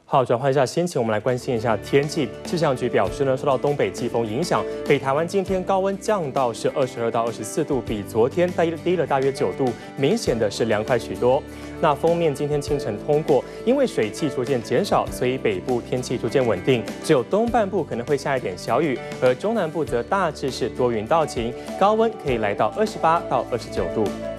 好，转换一下心情，我们来关心一下天气。气象局表示呢，受到东北季风影响，北台湾今天高温降到是22到24度，比昨天低了大约9度，明显的是凉快许多。那锋面今天清晨通过，因为水汽逐渐减少，所以北部天气逐渐稳定，只有东半部可能会下一点小雨，而中南部则大致是多云到晴，高温可以来到28到29度。